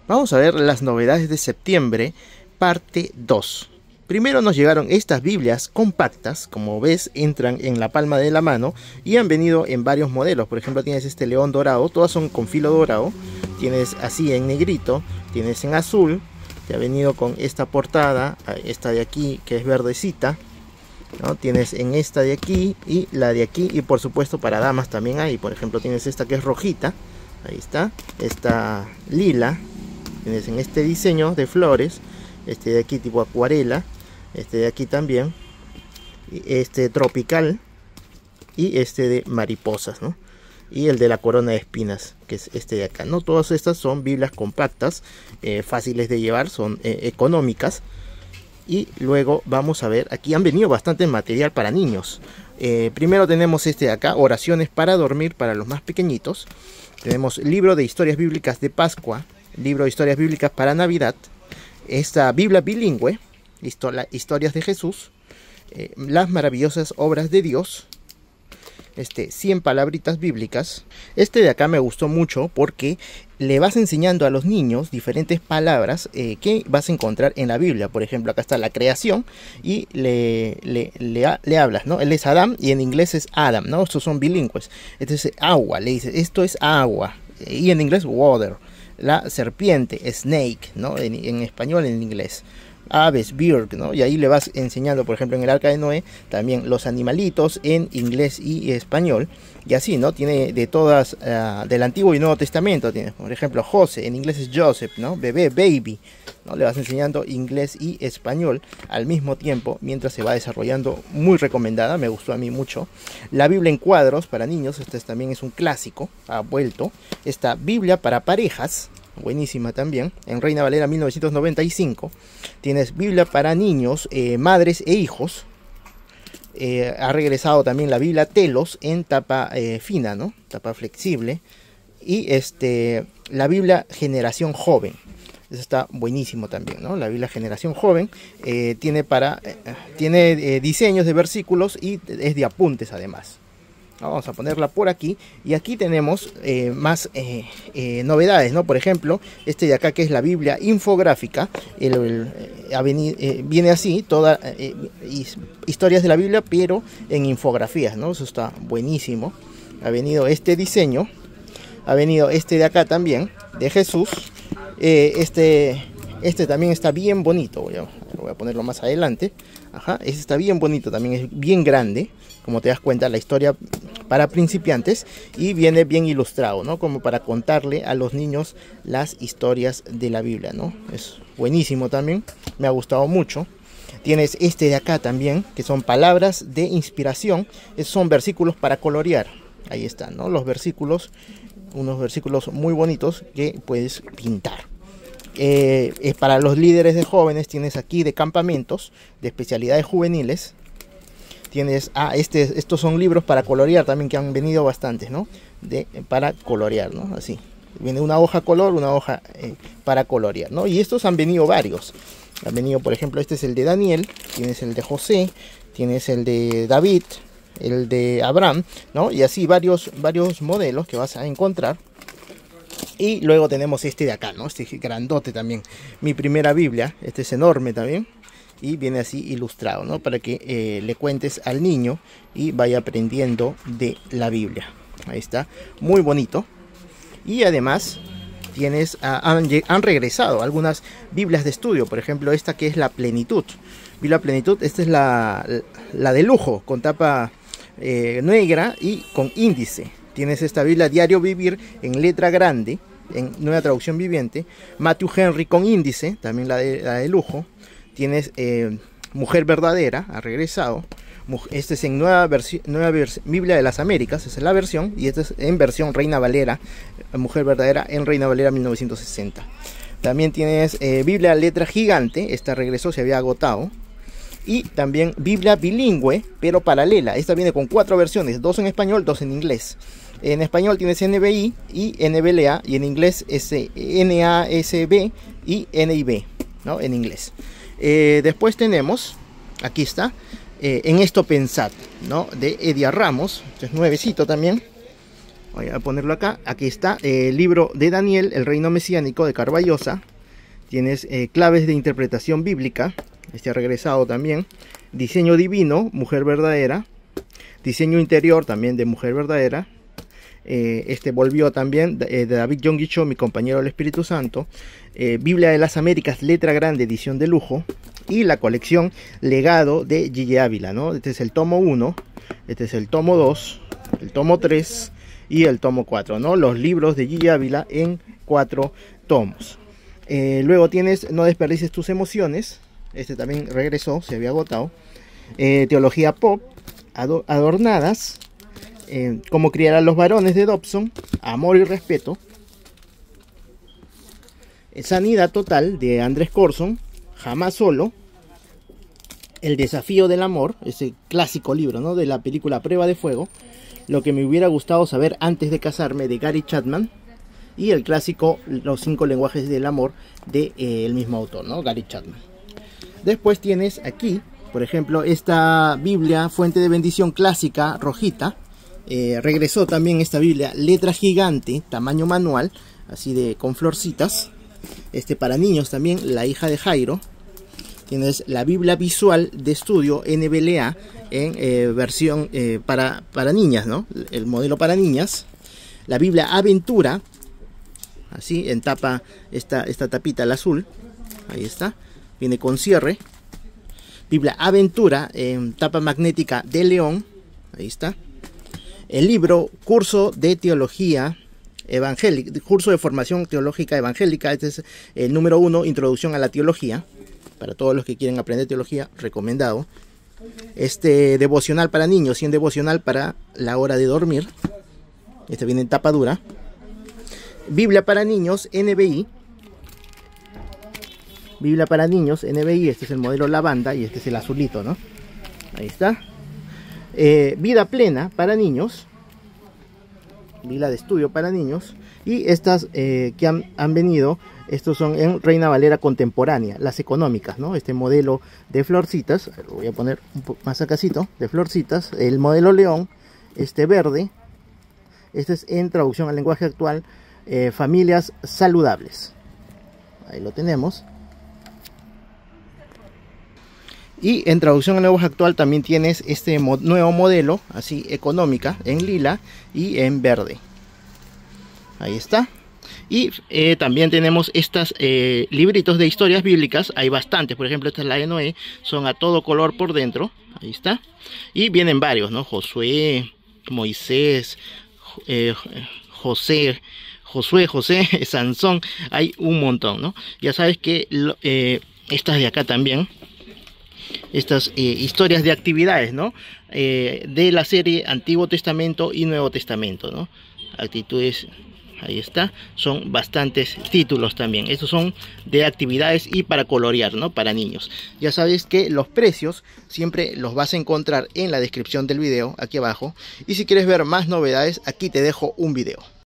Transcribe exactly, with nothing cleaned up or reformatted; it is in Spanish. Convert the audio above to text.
Vamos a ver las novedades de septiembre, parte dos. Primero nos llegaron estas Biblias compactas, como ves entran en la palma de la mano y han venido en varios modelos. Por ejemplo, tienes este león dorado, todas son con filo dorado. Tienes así en negrito, tienes en azul, te ha venido con esta portada, esta de aquí que es verdecita, ¿no? Tienes en esta de aquí y la de aquí, y por supuesto para damas también hay. Por ejemplo, tienes esta que es rojita, ahí está, esta lila. Tienes en este diseño de flores, este de aquí tipo acuarela, este de aquí también, este tropical y este de mariposas, ¿no? Y el de la corona de espinas, que es este de acá, ¿no? Todas estas son Biblias compactas, eh, fáciles de llevar, son eh, económicas. Y luego vamos a ver, aquí han venido bastante material para niños. Eh, primero tenemos este de acá, oraciones para dormir para los más pequeñitos. Tenemos libro de historias bíblicas de Pascua, libro de historias bíblicas para Navidad, esta Biblia bilingüe, historias de Jesús, eh, las maravillosas obras de Dios, este, cien palabritas bíblicas. Este de acá me gustó mucho porque le vas enseñando a los niños diferentes palabras eh, que vas a encontrar en la Biblia. Por ejemplo, acá está la creación y le, le, le, le hablas, ¿no? Él es Adán y en inglés es Adam, ¿no? Estos son bilingües. Este es agua, le dices, esto es agua, y en inglés water. La serpiente, snake, ¿no? En, en español, en inglés. Aves, bird, ¿no? Y ahí le vas enseñando, por ejemplo, en el arca de Noé, también los animalitos en inglés y español. Y así, ¿no? Tiene de todas, uh, del Antiguo y Nuevo Testamento. Tiene, por ejemplo, José, en inglés es Joseph, ¿no? Bebé, baby, ¿no? Le vas enseñando inglés y español al mismo tiempo, mientras se va desarrollando. Muy recomendada, me gustó a mí mucho. La Biblia en cuadros para niños, este también es un clásico, ha vuelto. Esta Biblia para parejas, buenísima también, en Reina Valera mil novecientos noventa y cinco. Tienes Biblia para niños, eh, madres e hijos. Eh, ha regresado también la Biblia Telos en tapa eh, fina, ¿no? Tapa flexible. Y este, la Biblia Generación Joven. Eso está buenísimo también, ¿no? La Biblia Generación Joven eh, tiene, para, eh, tiene eh, diseños de versículos y es de apuntes además. Vamos a ponerla por aquí. Y aquí tenemos eh, más eh, eh, novedades, ¿no? Por ejemplo, este de acá que es la Biblia infográfica. El, el, eh, venido, eh, viene así, todas eh, historias de la Biblia, pero en infografías, ¿no? Eso está buenísimo. Ha venido este diseño. Ha venido este de acá también, de Jesús. Eh, este, este también está bien bonito. Voy a, voy a ponerlo más adelante. Ajá, este está bien bonito, también es bien grande. Como te das cuenta, la historia para principiantes, y viene bien ilustrado, ¿no? Como para contarle a los niños las historias de la Biblia, ¿no? Es buenísimo también, me ha gustado mucho. Tienes este de acá también, que son palabras de inspiración, esos son versículos para colorear. Ahí están, ¿no? Los versículos, unos versículos muy bonitos que puedes pintar. Eh, es para los líderes de jóvenes, tienes aquí de campamentos, de especialidades juveniles. Tienes, ah, este, estos son libros para colorear también, que han venido bastantes, ¿no? De, para colorear, ¿no? Así. Viene una hoja color, una hoja eh, para colorear, ¿no? Y estos han venido varios. Han venido, por ejemplo, este es el de Daniel, tienes el de José, tienes el de David, el de Abraham, ¿no? Y así varios, varios modelos que vas a encontrar. Y luego tenemos este de acá, ¿no? Este grandote también. Mi primera Biblia, este es enorme también. Y viene así ilustrado, ¿no? Para que eh, le cuentes al niño y vaya aprendiendo de la Biblia. Ahí está, muy bonito. Y además tienes, uh, han, han regresado algunas Biblias de estudio. Por ejemplo, esta que es la Plenitud. Biblia Plenitud, esta es la, la de lujo, con tapa eh, negra y con índice. Tienes esta Biblia Diario Vivir en letra grande, en Nueva Traducción Viviente. Matthew Henry con índice, también la de, la de lujo. Tienes eh, Mujer Verdadera, ha regresado. Este es en Nueva, nueva Biblia de las Américas, esa es la versión. Y este es en versión Reina Valera, Mujer Verdadera en Reina Valera mil novecientos sesenta. También tienes eh, Biblia Letra Gigante, esta regresó, se había agotado. Y también Biblia bilingüe, pero paralela. Esta viene con cuatro versiones, dos en español, dos en inglés. En español tienes N B I y N B L A, y en inglés es N A S B y N I V, ¿no? En inglés. Eh, después tenemos, aquí está, eh, En esto pensad, ¿no? De Edia Ramos, este es nuevecito también. Voy a ponerlo acá. Aquí está eh, el libro de Daniel, el reino mesiánico de Carballosa. Tienes eh, claves de interpretación bíblica. Este ha regresado también. Diseño divino, mujer verdadera. Diseño interior también de mujer verdadera. Eh, este volvió también eh, de David Yonggi Cho, mi compañero del Espíritu Santo. Eh, Biblia de las Américas, letra grande, edición de lujo. Y la colección Legado de Gigi Ávila, ¿no? Este es el tomo uno. Este es el tomo dos. El tomo tres. Y el tomo cuatro, ¿no? Los libros de Gigi Ávila en cuatro tomos. Eh, luego tienes No desperdicies tus emociones. Este también regresó, se había agotado. Eh, Teología Pop, Adornadas. Eh, Cómo criar a los varones de Dobson. Amor y respeto. Eh, Sanidad total de Andrés Corson. Jamás solo. El desafío del amor, ese clásico libro, ¿no? De la película Prueba de Fuego. Lo que me hubiera gustado saber antes de casarme, de Gary Chapman. Y el clásico Los cinco lenguajes del amor, de eh, el mismo autor, ¿no? Gary Chapman. Después tienes aquí, por ejemplo, esta Biblia Fuente de Bendición clásica rojita. Eh, regresó también esta Biblia letra gigante, tamaño manual, así de con florcitas. Este para niños también, La hija de Jairo. Tienes la Biblia visual de estudio N B L A en eh, versión eh, para, para niñas, ¿no? El modelo para niñas. La Biblia Aventura, así en tapa, esta, esta tapita, el azul. Ahí está. Viene con cierre. Biblia Aventura en tapa magnética de león. Ahí está. El libro Curso de Teología Evangélica, curso de formación teológica evangélica. Este es el número uno, Introducción a la Teología. Para todos los que quieren aprender teología, recomendado. Este devocional para niños y un devocional para la hora de dormir. Este viene en tapa dura. Biblia para niños N B I. Biblia para niños N B I. Este es el modelo lavanda y este es el azulito, ¿no? Ahí está. Eh, Vida plena para niños. Biblia de estudio para niños. Y estas eh, que han, han venido, estos son en Reina Valera contemporánea, las económicas, ¿no? Este modelo de florcitas, lo voy a poner un poco más acácito, de florcitas, el modelo león, este verde, este es en traducción al lenguaje actual, eh, familias saludables. Ahí lo tenemos. Y en traducción al lenguaje actual también tienes este mo nuevo modelo, así económica, en lila y en verde. Ahí está. Y eh, también tenemos estos eh, libritos de historias bíblicas. Hay bastantes. Por ejemplo, esta es la de Noé. Son a todo color por dentro. Ahí está. Y vienen varios, ¿no? Josué, Moisés, eh, José, Josué, José, Sansón. Hay un montón, ¿no? Ya sabes que eh, estas de acá también. Estas eh, historias de actividades, ¿no? Eh, de la serie Antiguo Testamento y Nuevo Testamento, ¿no? Actitudes. Ahí está, son bastantes títulos también. Estos son de actividades y para colorear, ¿no? Para niños. Ya sabes que los precios siempre los vas a encontrar en la descripción del video, aquí abajo. Y si quieres ver más novedades, aquí te dejo un video.